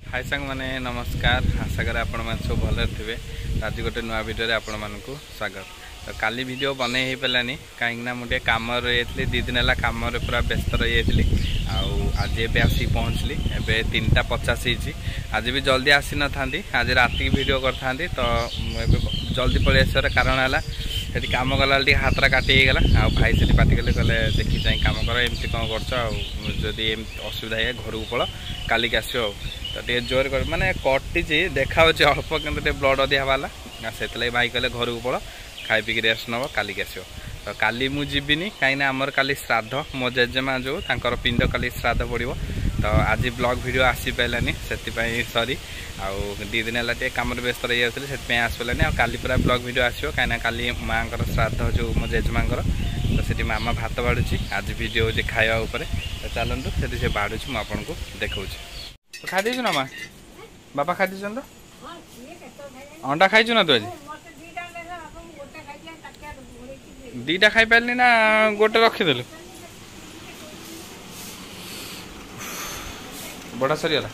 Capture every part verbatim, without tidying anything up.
हाय सांग माने नमस्कार। आशा करें आपण मैंने सब भले थे। आज गोटे नुआ भिडियो आपण मानक स्वागत। तो काली वीडियो बने ही पारानी कहीं मुझे कम रही दी दिन है कम पूरा व्यस्त रही आज एवं आसी पहुँचली एवं तीन टा पचास ही आज भी जल्दी आसी न था आज रात की वीडियो कर था तो जल्दी पलि आसार कारण है से कम गला हाथरा काटी गला आ भाई से पाटी कले कहले देखी चाहे कम कर एमती कौन करदी असुविधा है घर को पड़ कालिक आसो तो टे जोर कर माने कटी देखा अल्प कि ब्लड अधिक हवाला से भाई कहले घर को पड़ खाई पीक रेस्ट नब कालिक आसो तो काली मुझीबिनी कहीं आमर काली श्राद्ध मो जेजेमा जो तांकर पिंड काली श्राद्ध पड़ो तो आज ब्लॉग वीडियो आसी पारानी से सरी आउ दी दिन है कम व्यस्त रही जाती से आसपारानी आ काली पूरा ब्लॉग वीडियो आसो कहीं काली माँ श्राद्ध जो मो जेजेमा तो से मामा भात बाढ़ुची आज वीडियो हो खावा उपर तो चलतु से बाढ़ुची मुझे आपको देखा तो खाई देचु ना माँ बापा खाई दीचन तो अंडा खाई ना तू आज दीटा खाई पारे ना गोटे रखीदेलु बड़ा सरीगला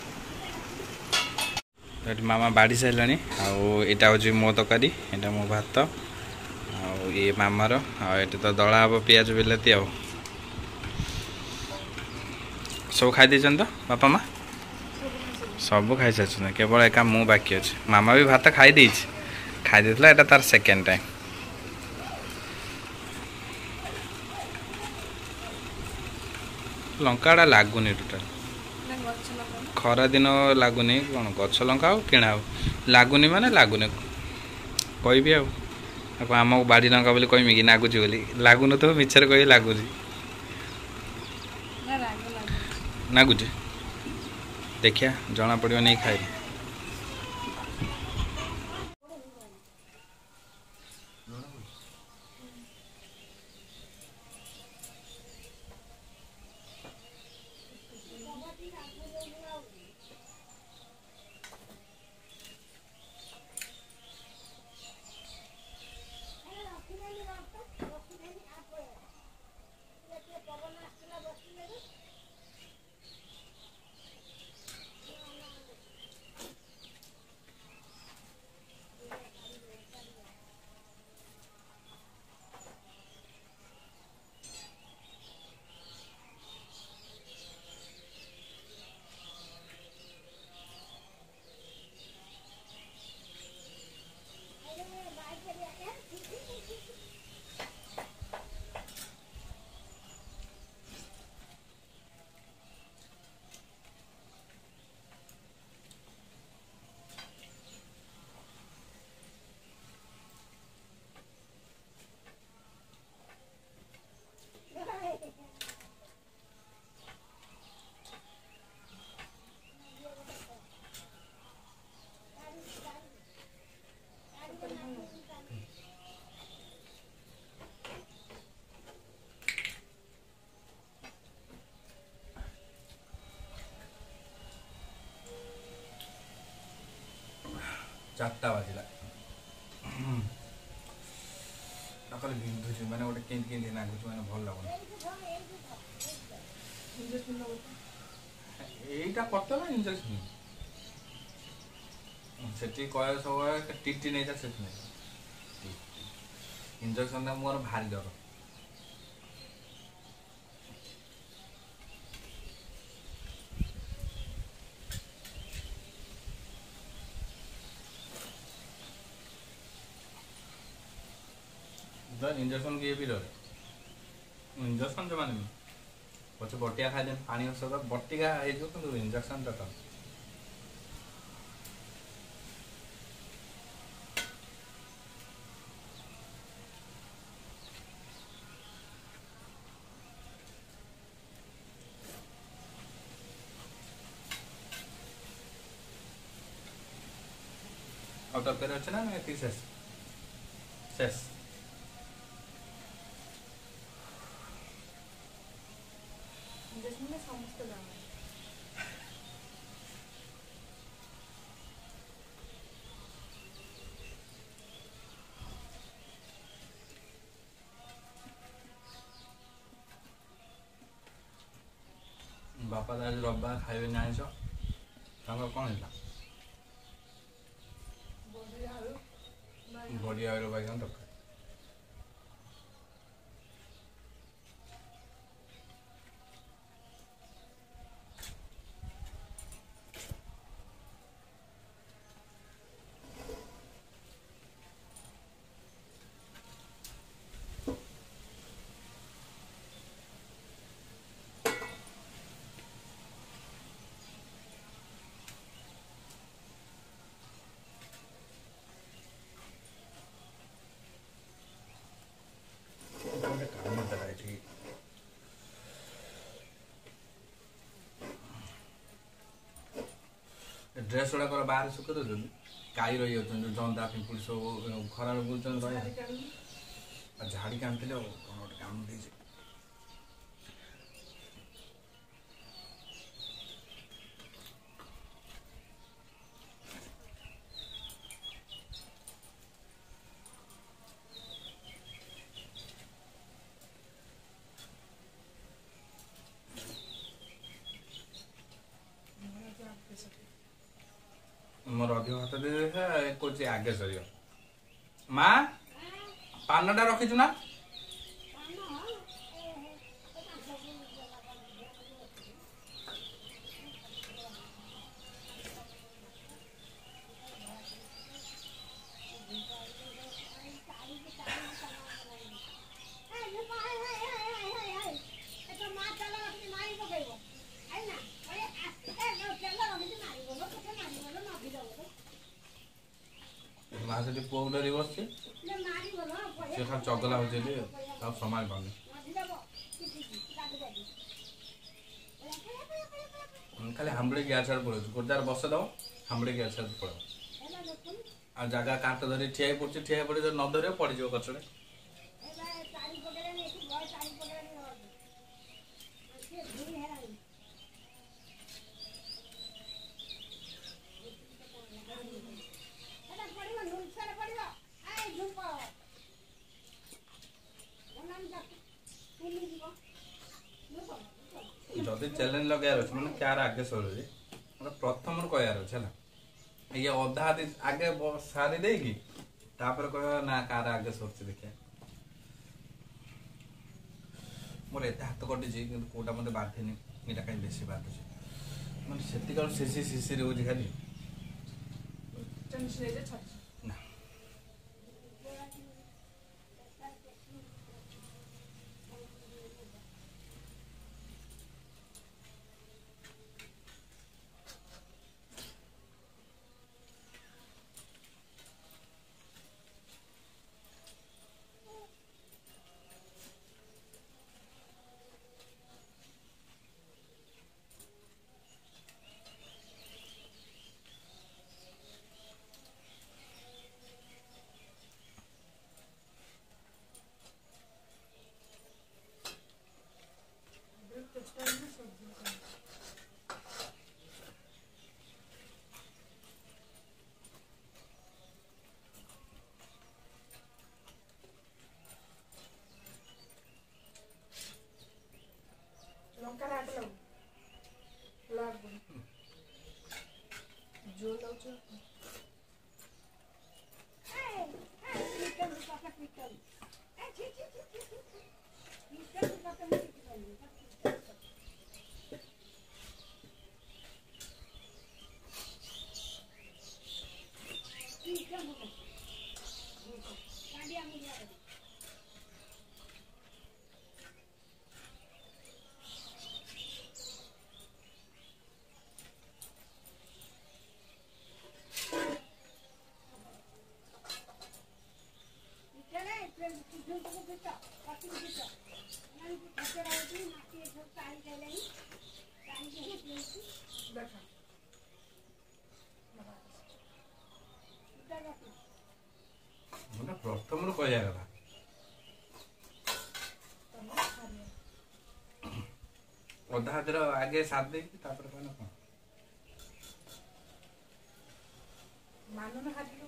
मामा बाड़ी सारा आईटा हूँ मो तरकारी यहाँ मो भात ये मामार आठ तो दला हम पियाज बिलाती आ सब खाई देछन तो बापा माँ सब खाई सारी केवल एका मु बाकी अच्छे मामा भी भात खाई दे खाई देता है तार सेकेंड टाइम लंका लगुनि टोटाल खरा दिन लगुनि कौन गछ लंका हो किणा हो लगुनि माने लगुनि कहि आम बाड़ी लंका बोली कहमी कि नागुची बोली लगुन तो मिछर कह लगुच नागुची देखिया जना पड़ो नहीं खाई चार्टा बाजिला सकाल बिंधुची मैंने गोटे केंद केंद नागुच मैंने भल लगुन यहीटा करते ना इंजेक्शन से कह सब टीटी नहीं था से इंजेक्शन मोर भारी डर इंजेक्शन किए भी डर इंजेक्शन जो माने पचे बटिया खाई दे पानी औषध बटिका हो इंजेक्शन तो और तरकारी अच्छे ना शेष शेष बापा आज रविवार खाइबे आइस ତାଙ୍କର କ'ଣ ହେଇଥିଲା? ବଡ଼ି ଆଳୁ ବାଇଗଣ ତରକାରୀ। ड्रेस गुड़ाक बाहर सुख दे गाई रही जंदा पिंपुल सब खराब बुलूँ रहा झाड़ी के आनी कौन गोटे काम दे मोर अधिक हाथ दे कौन आगे सर माँ पानटा रखीचु ना माँ से पुआ डरी बस खाली चगला हो संभाल पाने खाली हामुड़े गैस आड़ पड़े गोटे बस दब हामुड़े गैस आड़ पड़े आ जगह काट धरी ठिया पड़े ठिया पड़े न धर पड़ जाओ गचड़े जदि चैलेंज लगार अच्छे मैंने क्या आगे सर प्रथम कहार अच्छे ये अधा आगे सारी देगी कह ना कार आगे सर देखिए मोर एत हाथ कटी कौटा मत बाधेनि यहाँ कहीं बेसी बाधुचे मतलब से शिशि शिशि रोज खाली ना प्रथम कह अधा हाथ आगे साथ दे कहना कौन मानव हाथ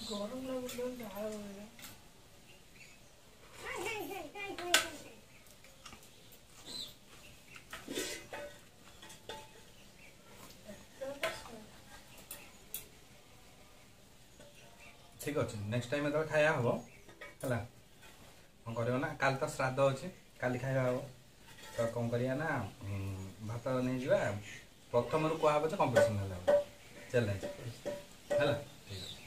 ठीक अच्छे नेक्स्ट टाइम जो खाया हम है कौन कर ना काल तो श्राद्ध अच्छे काली खाया हम तो कौन करिया ना भात नहीं जा प्रथम रू कह तो कंपटीशन है चैलेंज है ठीक है।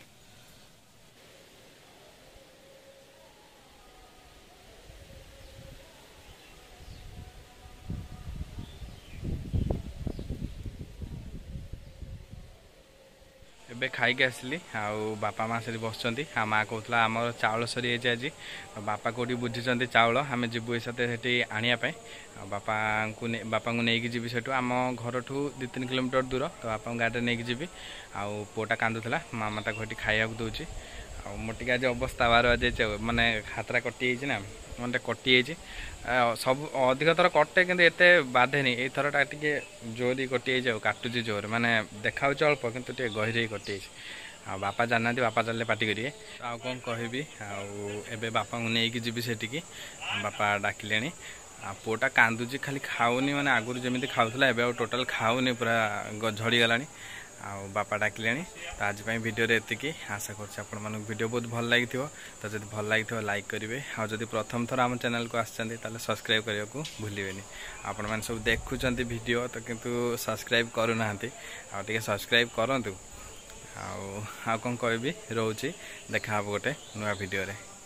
एबे खाई के आसली आउ बापा माँ से बस माँ कहला आम चाउल सरी आज बापा कौटी बुझी चाउल आम जीवु से आने बापा को बापा को लेकिन जी से आम घर ठू दु तीन किलोमीटर दूर तो बापा गाड़ी नहीं जी आउ पुआटा कांदुला मामा ताको खाया दूसरी मोटे आज अवस्था बार आज मानने हाथरा कटि ना मतलब कटि सब अधिक थर कटे कि एत बाधे नहीं थरटा टे जोरी कटि काटुची जोर माने देखा अल्प कि गहरी कटि आ बापा जाना बापा चलने पार्टी करेंगे आ कौन कहबी आबे बापा को लेकिन जी से बापा डाकिले आ पुआटा कांदुची खाली खाऊनी माने आगुरी जमी खाऊला एवं टोटाल खाऊनी पूरा झड़ी गलानी आ बापा डाकिले तो आज वीडियो एतिकी आशा कर वीडियो बहुत भल लगी तो जब भल लगी लाइक करेंगे आ जब प्रथम थर आम चैनल को आसछन्ति ताले सब्सक्राइब करने को भूलें आपण मैंने सब देखुं वीडियो तो किंतु सब्सक्राइब करूना आ सब्सक्राइब करूँ आ कौन कहबी रोचे देखा गोटे नुआ वीडियो रे।